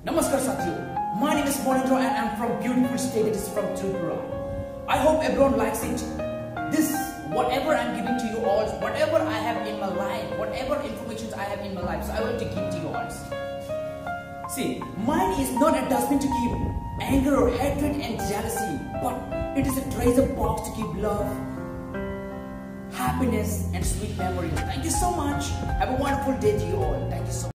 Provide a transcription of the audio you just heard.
Namaskar Satyo. My name is Molendra and I'm from beautiful state, it is from Tripura. I hope everyone likes it. This, whatever I'm giving to you all, whatever I have in my life, whatever information I have in my life, so I want to give to you all. See, mind is not a dustbin to keep anger or hatred and jealousy, but it is a treasure box to keep love, happiness and sweet memories. Thank you so much. Have a wonderful day to you all. Thank you so much.